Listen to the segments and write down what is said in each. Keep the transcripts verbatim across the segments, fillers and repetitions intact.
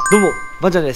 どうも、ばんちゃんです。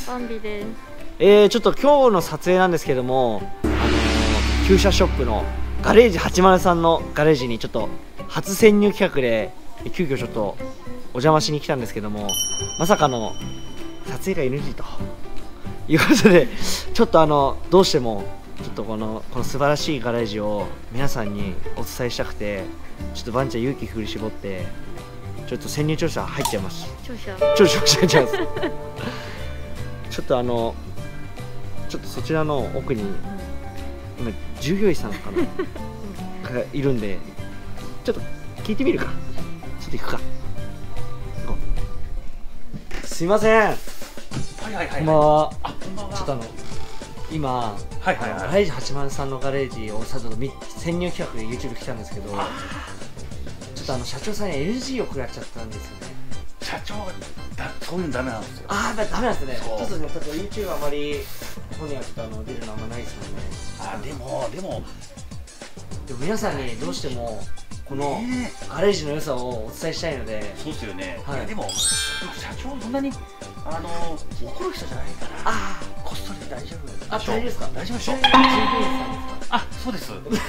バンビです。 えー、ちょっと今日の撮影なんですけども、あのー、旧車ショップのガレージはちまるさんのガレージにちょっと初潜入企画で急遽ちょっとお邪魔しに来たんですけども、まさかの撮影が エヌジー ということで、ちょっとあのどうしてもちょっとこのこの素晴らしいガレージを皆さんにお伝えしたくて、ちょっとばんちゃん勇気振り絞ってちょっと潜入調査入っちゃいます。 調査調査しちゃいますちょっとあのちょっとそちらの奥に今従業員さんかながいるんで、ちょっと聞いてみるか。ちょっと行くか。行こう。すいません。 はいはいはい。 こんばんは。 あ、こんばんは。 ちょっとあの今、 はいはいはい、 ガレージはちまるさんのガレージをさっと潜入企画で YouTube 来たんですけど、ちょっとあの社長さんに エヌジー を食らっちゃったんですよね。 社長がだそういうのダメなんですよ。 ああ、ダメなんですね。ちそうょっとね、ちょっと YouTube あまり本にはちょっとあの出るのあんまないですもんね。 あ、でもでもでも皆さんにどうしてもこのガレージの良さをお伝えしたいので。 そうですよね。 はい、 いやでも社長そんなにあの怒る人じゃないから。ああ、こっそりで大丈夫。 あ、大丈夫ですか。 大丈夫でしょ。あ、そうです。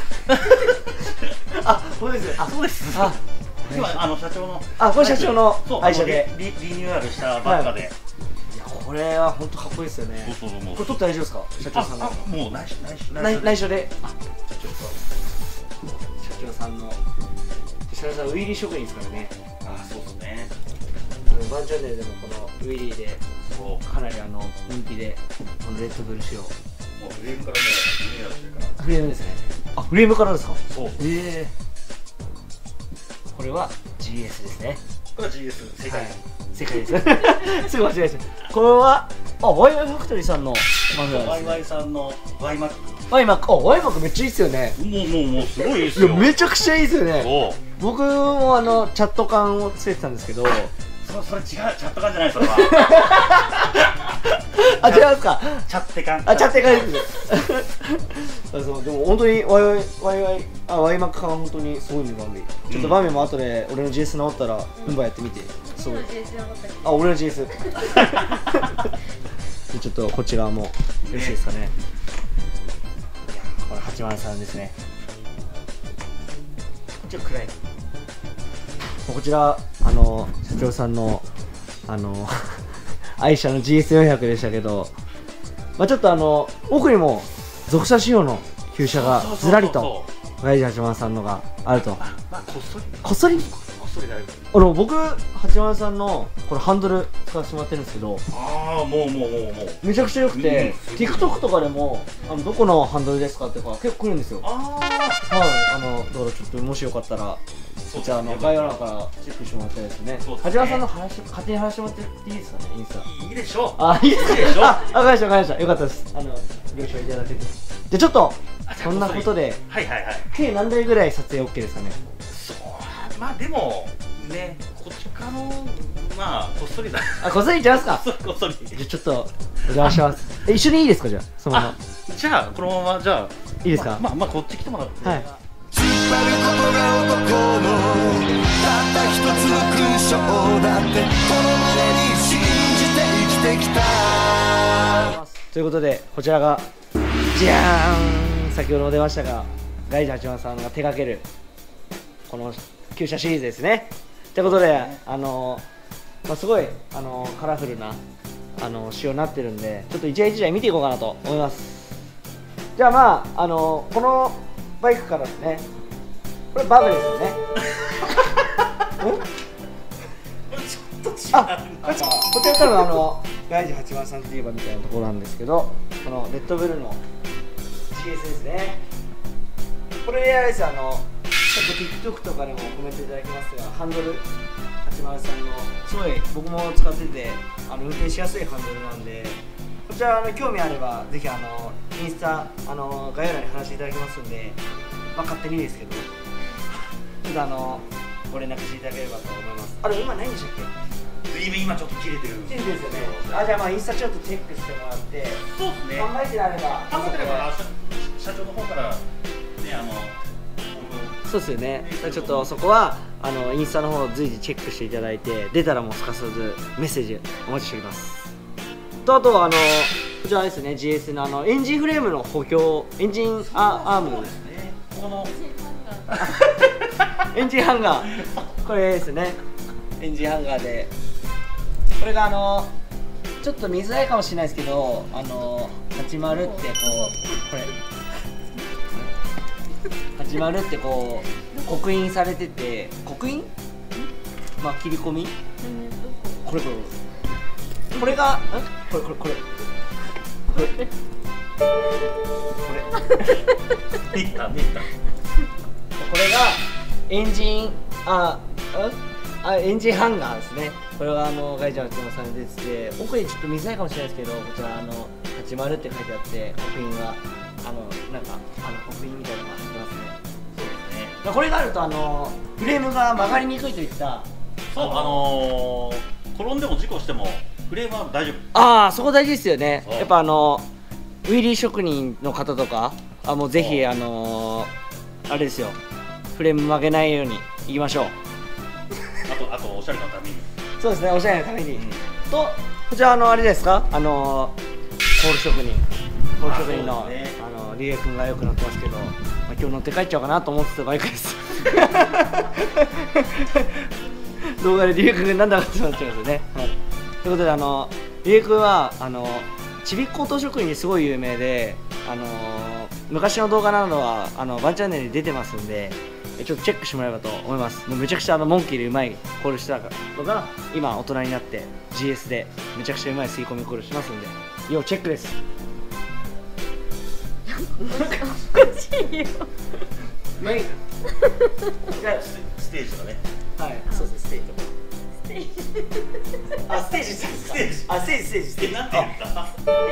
あ、そうです。 あ、そうです。あ、今あの社長のあ、これ社長の愛車でリリニューアルしたばっかで。 いや、これは本当かっこいいですよね。 そうそうそう。 これ撮って大丈夫ですか、社長さんの。 もう内緒内緒内内緒で。あ、じゃちょっと社長さんの社長さんウィーリー職人ですからね。 あ、そうですね。 バンチャンネルでもこのウィーリーでかなりあの人気で、このレッドブル仕様。もうフレームからね、リニューアルしてるから。 フレームですね。あ、フレームからですか。 そう。 ええー。これは ジーエス ですね。 これは ジーエス 正解。 正解です。すぐ間違えちゃう。これはあ、ワイワイファクトリーさんのマフラーですね。 ワイワイさんのワイマック。 ワイマック、あ、ワイマックめっちゃいいですよね。 もうもうもうすごいですよ。 いや、めちゃくちゃいいですよね。僕もあのチャット缶をつけてたんですけど。 そそれ違う、チャット缶じゃないそれは。 あ、違いますか。 チャッテ缶。 あ、チャッテ缶です。あ、そう、でも本当にワイワイワイワイあワイマック缶は本当にすごいね、バンビ。ちょっとバンビも後で俺の ジーエス 直ったらウンバやってみて。すごい。あ、俺の ジーエス。ちょっとこっち側もよろしいですかね。これはちまるさんですね。ちょっと暗い。こちらあの社長さんのあの愛車の ジーエスよんひゃく でしたけど、まあちょっとあの奥にも属車仕様の旧車がずらりとガレージはちまるさんのがあると。 まあこっそりこっそりこっそりだいぶ。 あの僕はちまるさんのこれハンドル使わせてもらってるんですけど、 ああもうもうもうもうめちゃくちゃ良くて、TikTok とかでもあのどこのハンドルですかってか結構来るんですよ。 ああ、はい、あのだからちょっともしよかったらこちらの概要欄からチェックしてもらったらですね。はちまるさんの話勝手に話してもらっていいですかね、インスタ。 いいでしょう。 あ、いいですでしょ。あ、わかりましたわかりました。よかったです。あの了承いただけて。じゃあちょっとそんなことで、 はいはいはい。 計何台ぐらい撮影 OK ですかね。 そう、まあでもね、こっちからのまあこっそりだ。 あ、こっそりいっちゃいますか。 こっそり。 じゃあちょっとお邪魔します。え、一緒にいいですか、じゃあそのまま。 じゃあこのままじゃあいいですか。 まあまあこっち来てもらって。 はい。 引っ張ることが男のたった一つの勲章だってこの胸に信じて生きてきた。 ということでこちらがじゃーん、先ほども出ましたがガレージはちまるさんが手掛けるこの旧車シリーズですね。ということで、あのーまあ、すごい、あのーカラフルな、あのー仕様になってるんで、ちょっと一台一台見ていこうかなと思います。じゃあまあ、あのーこのバイクからですね、これバブですよね。 ちょっと違う。 あ、こちら多分あのガレージはちまるさんといえばみたいなところなんですけど、このレッドブルの ジーエス ですね。これあれですよ、あのちょっと TikTok とかでもコメントいただきますが、ハンドルはちまるさんのすごい僕も使っててあの運転しやすいハンドルなんで、こちらあの興味あればぜひあのインスタあの概要欄に話していただきますんで、まあ勝手にですけど、ちょっとあのご連絡していただければと思います。あれ今何でしたっけ。 今ちょっと切れてる。 切れてるんですよね。あ、じゃあまあインスタちょっとチェックしてもらって、 そうですね。 考えてあれば、 考えてれば社長の方からね、あのそうですよね。ちょっとそこはあのインスタの方を随時チェックしていただいて、出たらもうすかさずメッセージお待ちしております。とあとあのこちらですね、 ジーエス のあのエンジンフレームの補強、エンジンアアームですね。 このエンジンハンガー、これですね、エンジンハンガーで、これがあのちょっと見づらいかもしれないですけど、あのはちまるってこう、これはちまるってこう刻印されてて、刻印、まあ切り込み、これこれこれがんこれこれこれこれこれ見た見た。 これがエンジンああエンジンハンガーですね。これはあのガイジャーの妻さんで出てて、奥にちょっと見づらいかもしれないですけど、こちらあのはちまるって書いてあって、刻印があのなんかあの刻印みたいなのが入ってますね。 そうですね。 これがあるとあのフレームが曲がりにくいといった、 そう、あのー、転んでも事故してもフレームは大丈夫。 ああそこ大事ですよね。 そうやっぱあのウィリー職人の方とか、あもうぜひあのー、あれですよ、フレーム曲げないようにいきましょう。 あとあとおしゃれのために。 そうですね、おしゃれのために、 うん、 とこちらあのあれですか、あのー、ホール職人ホール職人の、 ね、 あのリュウエイ君がよく乗ってますけど、まあ、今日乗って帰っちゃおうかなと思ってたバイクです動画でリュウエイ君なんだかってなっちゃうんですよね、はい、ということであのリュウエイ君はあのちびっこ音職人ですごい有名で、あのー、昔の動画などはあのバンチャンネルに出てますんで、ちょっとチェックしてもらえればと思います。もうめちゃくちゃあのモンキーでうまいコールしてたのが今大人になって ジーエス でめちゃくちゃうまい吸い込みコールしますんで、要チェックです。 おかしいよ。 メインステージだね。 はい、そうです、ステージステージあ、ステージステージあ、ステージステージステージなんて言った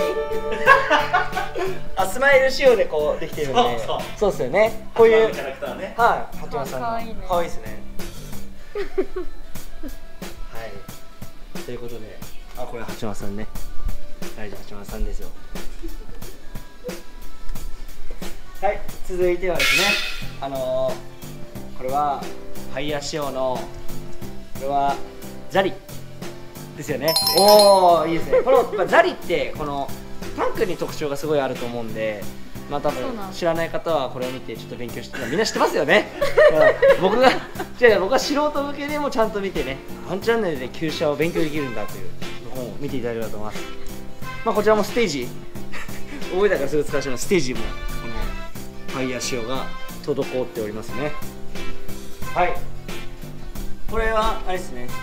あ、スマイル仕様でこうできてるんで、 そうそうそうですよね。こういうキャラクターね。 はい、八幡さんのかわいいね可愛いですねはい、ということで、あ、これ八幡さんね、大丈夫、八幡さんですよ。はい、続いてはですね、あのー、これはファイヤー仕様の、これはザリですよね。おお、いいですね。この、まあ、ザリってこのタンクに特徴がすごいあると思うんで、まあ多分知らない方はこれを見てちょっと勉強して、みんな知ってますよね。うん、僕がじゃあ僕は素人向けでもちゃんと見てね、ワンチャンネルで旧車を勉強できるんだという本を見ていただければと思います。まあこちらもステージ覚えたからすぐ使わせます。ステージもこのファイヤー仕様が滞っておりますね。はい、これはあれですね、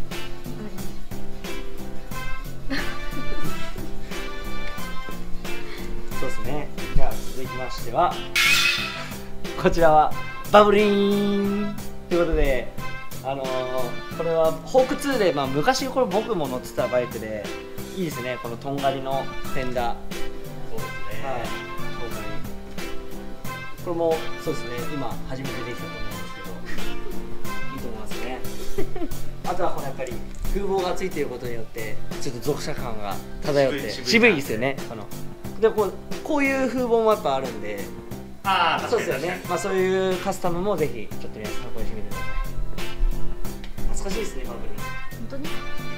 そうですね。じゃあ続きましてはこちらはバブリーンということで、あのー、これはホークツーで、まあ、昔これ僕も乗ってたバイクでいいですね。このとんがりのフェンダー、 そうですね。 はい、とんがり、これもそうですね、今初めてできたと思うんですけどいいと思いますねあとはこのやっぱり風防がついていることによってちょっと属車感が漂って渋い渋いですよね。このでこう、こういう風防もやっぱあるんで、 ああ、 そうですよね。まあそういうカスタムもぜひちょっと皆さん参考にしてみてください。懐かしいですね、バブリ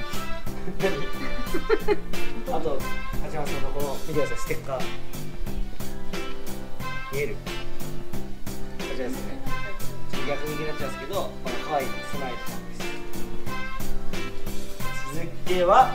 本当にあと八幡さんのこの見てください、ステッカー見える、こちらですね。ちょっと逆向きになっちゃうんですけど、この可愛いスマイルさんです。続いては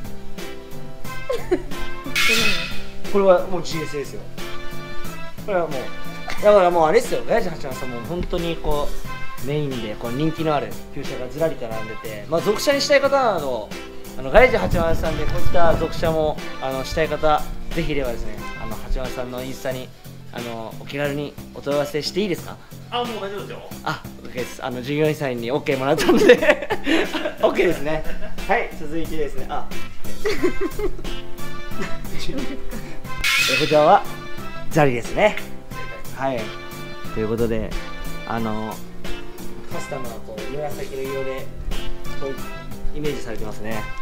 これはもう ジーエス ですよ。これはもうだからもうあれですよ、ガヤジ八幡さんも本当にこうメインでこう人気のある旧車がずらりと並んでて、まあ属車にしたい方など、あのガヤジ八幡さんでこういった属車もあのしたい方、ぜひいればですね、あの八幡さんのインスタにあのお気軽にお問い合わせしていいですか？ あ、もう大丈夫ですよ。 あ、OK です。あの従業員さんに OK もらったのでOK ですね。はい、続いてですね、あこちらはザリですね。はい、ということで、あのカスタムはこう紫の色でこうイメージされてますね。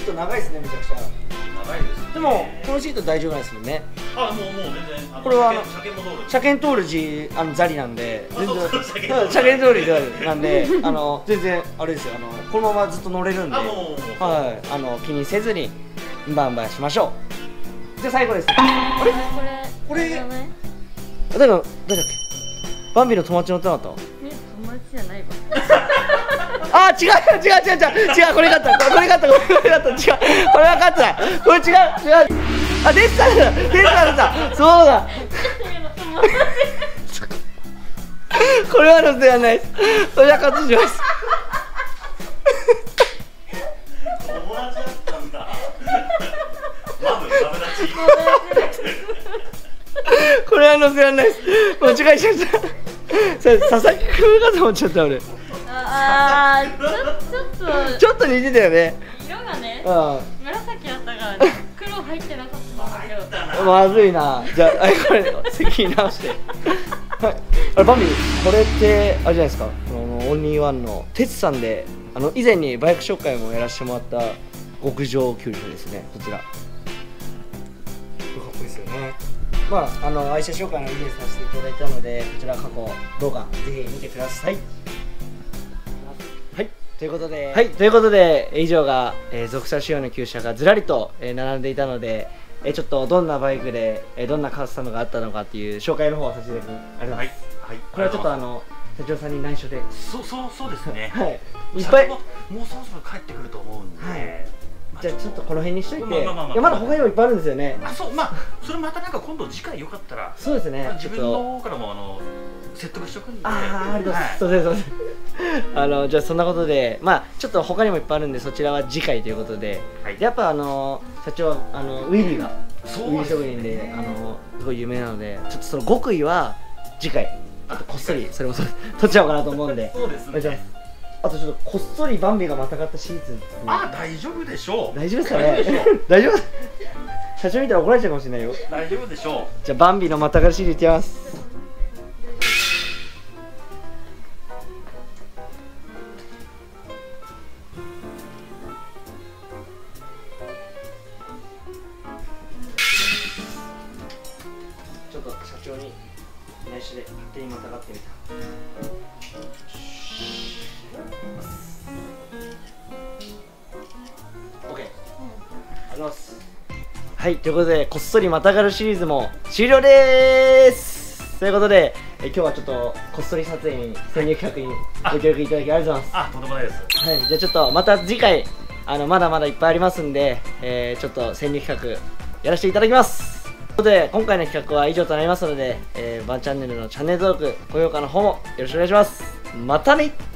ート長いですね、めちゃくちゃ。 長いですね。 でもこのシート大丈夫なんですもんね。 あ、もうもう全然あのこれはあの車検も通る。 車検通る字あのザリなんで、全然そうそう車検通るうん車検通りザリなんで、あの全然あれですよ、あのこのままずっと乗れるんで、 あ、もうもうもう。 はい、あの気にせずにバンバンしましょう。じゃあ最後です。 あれこれこれあじゃない？ だから誰だっけ？バンビの友達乗ってなかっね、友達じゃないわ。 た？あー、違う違う違う違う違う、これ勝ったこれ勝ったこれ勝った、違うこれは勝ったこれ違う違う、あ、デッサンだデッサンだ、そうだこれはのせはないです。それは勝ちします。 友達だったんだ。マブマブダチ。 これはのせはないです。間違えちゃった。それ佐々木君かと思っちゃった俺。 ああ、ちょちょっとちょっと似てたよね。 色がね、 う紫だったから黒入ってなかったんだけど。 ん。まずいな。じゃあ、あれこれ席直して。はい。あれバンビ、これってあれじゃないですか。あのオンリーワンの哲さんで、あの以前にバイク紹介もやらせてもらった極上救助ですね。こちら。かっこいいですよね。まあ、あの愛車紹介のイメージさせていただいたので、こちら過去動画ぜひ見てください。はい、ということで、はい、ということで以上が、えー、属車仕様の旧車がずらりと、えー、並んでいたので、えー、ちょっとどんなバイクで、えー、どんなカスタムがあったのかっていう紹介の方をさせていただきありがとうございます。 はい。 これはちょっとあの社長さんに内緒で、 そうそうそうですね。 はい、いっぱい。 もうそろそろ帰ってくると思うんで。 はい。じゃあちょっとこの辺にしといて、 まあまあまあまあいやまだ他にもいっぱいあるんですよね。 あ、そう、まあそれまたなんか今度次回よかったら、 そうですね。 自分の方からもあの説得しとくんで。 ああ、ありがとうございます。そうですそうです。あのじゃあそんなことで、まあちょっと他にもいっぱいあるんで、そちらは次回ということで、 はい、 やっぱあの社長はあのウィリーがそうウィリー職人で、あのすごい有名なので、ちょっとその極意は次回あとこっそりそれもそう取っちゃおうかなと思うんで。 そうですね。 あとちょっとこっそりバンビがまたがったシーツ、ね、 あ、大丈夫でしょう。 大丈夫ですかね。大丈夫。社長見たら怒られちゃうかもしれないよ。 大丈夫でしょう。 じゃあバンビのまたがるシールいってみます。ちょっと社長に内緒で勝手にまたがってみた。はい、ということでこっそりまたがるシリーズも終了でーす。ということでえ今日はちょっとこっそり撮影に潜入企画にご協力いただきありがとうございます。 あ、とんでもないです。 はい、じゃあちょっとまた次回あのまだまだいっぱいありますんで、えー、ちょっと潜入企画やらせていただきます。ということで今回の企画は以上となりますので、えー、バンチャンネルのチャンネル登録高評価の方もよろしくお願いします。またね。